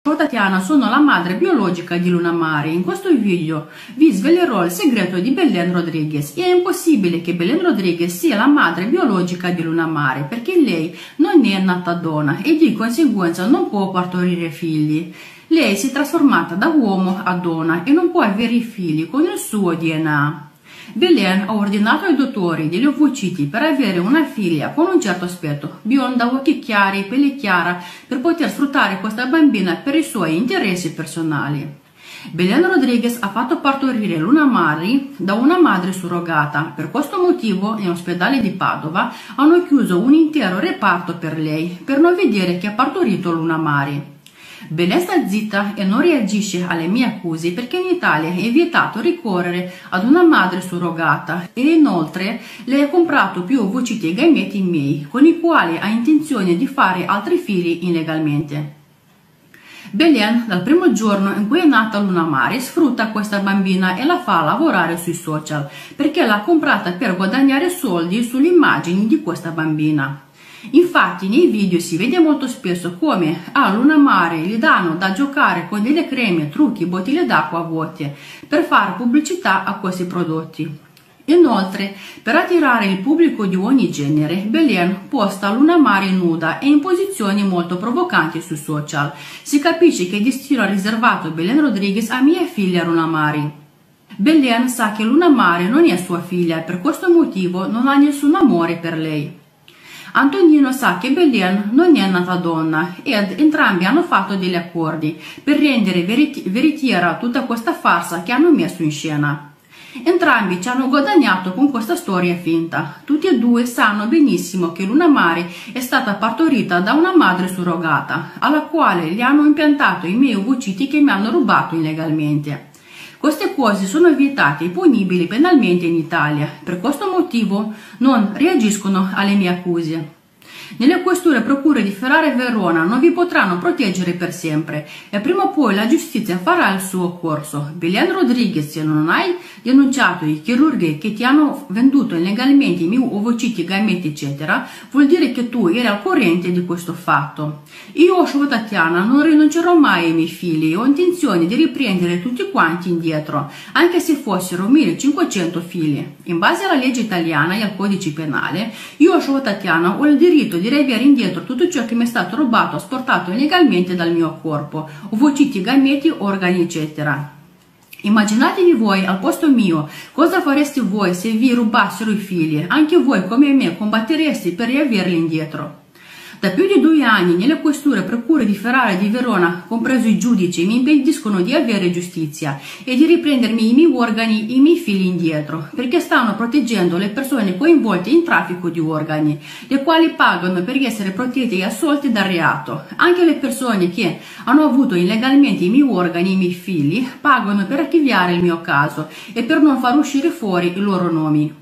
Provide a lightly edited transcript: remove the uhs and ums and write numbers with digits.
Ciao Tatiana, sono la madre biologica di Luna Mare. In questo video vi svelerò il segreto di Belén Rodríguez. È impossibile che Belén Rodríguez sia la madre biologica di Luna Mare perché lei non è nata donna e di conseguenza non può partorire figli. Lei si è trasformata da uomo a donna e non può avere figli con il suo DNA. Belén ha ordinato ai dottori degli ovociti per avere una figlia con un certo aspetto, bionda, occhi chiari, pelle chiara, per poter sfruttare questa bambina per i suoi interessi personali. Belén Rodríguez ha fatto partorire Luna Mare da una madre surrogata. Per questo motivo, in ospedale di Padova hanno chiuso un intero reparto per lei, per non vedere che ha partorito Luna Mare. Belén sta zitta e non reagisce alle mie accuse perché in Italia è vietato ricorrere ad una madre surrogata e inoltre lei ha comprato più ovociti e gameti miei con i quali ha intenzione di fare altri figli illegalmente. Belén, dal primo giorno in cui è nata Luna Mare, sfrutta questa bambina e la fa lavorare sui social perché l'ha comprata per guadagnare soldi sulle immagini di questa bambina. Infatti nei video si vede molto spesso come a Luna Mare gli danno da giocare con delle creme, trucchi, bottiglie d'acqua vuote per fare pubblicità a questi prodotti. Inoltre, per attirare il pubblico di ogni genere, Belén posta Luna Mare nuda e in posizioni molto provocanti sui social. Si capisce che il destino ha riservato Belén Rodríguez a mia figlia Luna Mare. Belén sa che Luna Mare non è sua figlia e per questo motivo non ha nessun amore per lei. Antonino sa che Belén non è nata donna ed entrambi hanno fatto degli accordi per rendere veritiera tutta questa farsa che hanno messo in scena. Entrambi ci hanno guadagnato con questa storia finta. Tutti e due sanno benissimo che Luna Mare è stata partorita da una madre surrogata, alla quale gli hanno impiantato i miei ovociti che mi hanno rubato illegalmente. Queste cose sono vietate e punibili penalmente in Italia, per questo motivo non reagiscono alle mie accuse. Nelle questure e procure di Ferrara e Verona non vi potranno proteggere per sempre e prima o poi la giustizia farà il suo corso. Belén Rodríguez, se non hai denunciato i chirurghi che ti hanno venduto illegalmente i miei ovociti, gameti eccetera, vuol dire che tu eri al corrente di questo fatto. Io, Ciao Tatiana, non rinuncerò mai ai miei figli e ho intenzione di riprendere tutti quanti indietro, anche se fossero 1500 figli. In base alla legge italiana e al codice penale, io, Ciao Tatiana, ho il diritto di riavere indietro tutto ciò che mi è stato rubato o asportato illegalmente dal mio corpo, ovociti, gameti, organi eccetera. Immaginatevi voi al posto mio, cosa fareste voi se vi rubassero i figli? Anche voi come me combattereste per riaverli indietro. Da più di 2 anni nelle questure e procure di Ferrara e di Verona, compreso i giudici, mi impediscono di avere giustizia e di riprendermi i miei organi e i miei figli indietro, perché stanno proteggendo le persone coinvolte in traffico di organi, le quali pagano per essere protette e assolte dal reato. Anche le persone che hanno avuto illegalmente i miei organi e i miei figli pagano per archiviare il mio caso e per non far uscire fuori i loro nomi.